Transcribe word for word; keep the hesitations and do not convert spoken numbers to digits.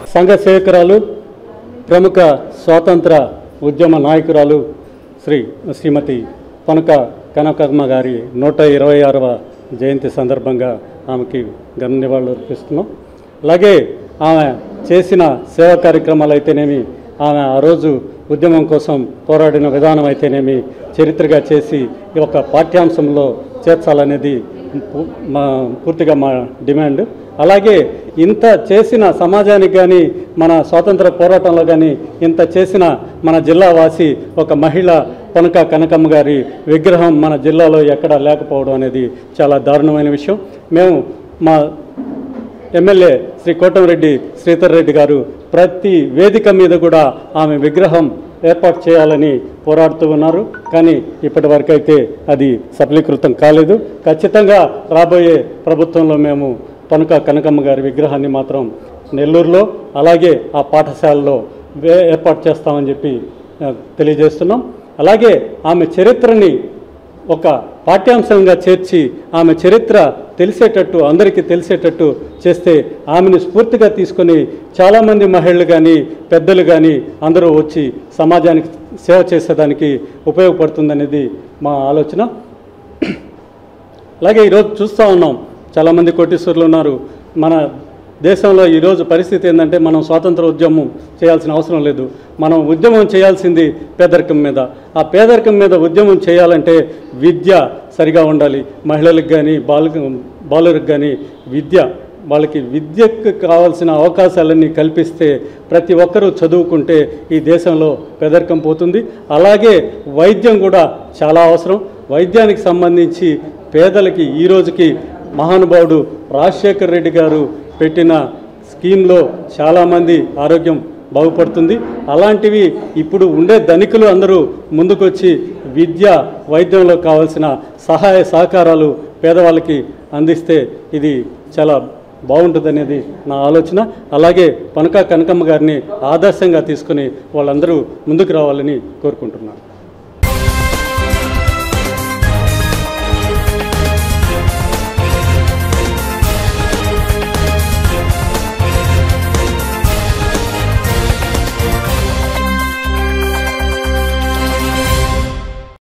సంఘ సేవకురాలు ప్రముఖ స్వాతంత్ర ఉద్యమ నాయకురాలు శ్రీ శ్రీమతి పనక కనకమ్మ గారి నూట ఇరవై ఆరవ జయంతి సందర్భంగా ఆమెకి ఘన నివాళులు అర్పిస్తున్నాం. అలాగే ఆమె చేసిన సేవా కార్యక్రమాలు అయితేనేమి, ఆమె ఆ రోజు ఉద్యమం కోసం పోరాడిన విధానం అయితేనేమి చరిత్రగా చేసి ఒక పాఠ్యాంశంలో చేర్చాలనేది మా పూర్తిగా మా డిమాండ్. అలాగే ఇంత చేసిన సమాజానికి కానీ మన స్వాతంత్ర పోరాటంలో కానీ ఇంత చేసిన మన జిల్లా వాసి ఒక మహిళ పనక కనకమ్మ గారి విగ్రహం మన జిల్లాలో ఎక్కడా లేకపోవడం అనేది చాలా దారుణమైన విషయం. మేము మా ఎమ్మెల్యే శ్రీ కోటమిరెడ్డి శ్రీధర్ రెడ్డి గారు ప్రతి వేదిక మీద కూడా ఆమె విగ్రహం ఏర్పాటు చేయాలని పోరాడుతూ ఉన్నారు. కానీ ఇప్పటి వరకు అయితే అది సఫలీకృతం కాలేదు. ఖచ్చితంగా రాబోయే ప్రభుత్వంలో మేము పనక కనకమ్మ గారి విగ్రహాన్ని మాత్రం నెల్లూరులో అలాగే ఆ పాఠశాలలో ఏర్పాటు చేస్తామని చెప్పి తెలియజేస్తున్నాం. అలాగే ఆమె చరిత్రని ఒక పాఠ్యాంశంగా చేర్చి ఆమె చరిత్ర తెలిసేటట్టు అందరికీ తెలిసేటట్టు చేస్తే ఆమెను స్ఫూర్తిగా తీసుకొని చాలామంది మహిళలు కానీ పెద్దలు కానీ అందరూ వచ్చి సమాజానికి సేవ చేసేదానికి ఉపయోగపడుతుందనేది మా ఆలోచన. అలాగే ఈరోజు చూస్తూ ఉన్నాం, చాలామంది కోటీశ్వరులు ఉన్నారు. మన దేశంలో ఈరోజు పరిస్థితి ఏంటంటే మనం స్వాతంత్ర ఉద్యమం చేయాల్సిన అవసరం లేదు. మనం ఉద్యమం చేయాల్సింది పేదరికం మీద. ఆ పేదరికం మీద ఉద్యమం చేయాలంటే విద్య సరిగా ఉండాలి. మహిళలకు కానీ బాలు బాలులకు కానీ విద్య, వాళ్ళకి విద్యకు కావాల్సిన అవకాశాలన్నీ కల్పిస్తే ప్రతి ఒక్కరూ చదువుకుంటే ఈ దేశంలో పేదరికం పోతుంది. అలాగే వైద్యం కూడా చాలా అవసరం. వైద్యానికి సంబంధించి పేదలకి ఈ రోజుకి మహానుభావుడు రాజశేఖర్ రెడ్డి గారు పెట్టిన స్కీమ్లో చాలామంది ఆరోగ్యం బాగుపడుతుంది. అలాంటివి ఇప్పుడు ఉండే ధనికులు అందరూ ముందుకొచ్చి విద్య వైద్యంలో కావాల్సిన సహాయ సహకారాలు పేదవాళ్ళకి అందిస్తే ఇది చాలా బాగుంటుందనేది నా ఆలోచన. అలాగే పనక కనకమ్మ గారిని ఆదర్శంగా తీసుకుని వాళ్ళందరూ ముందుకు రావాలని కోరుకుంటున్నాను.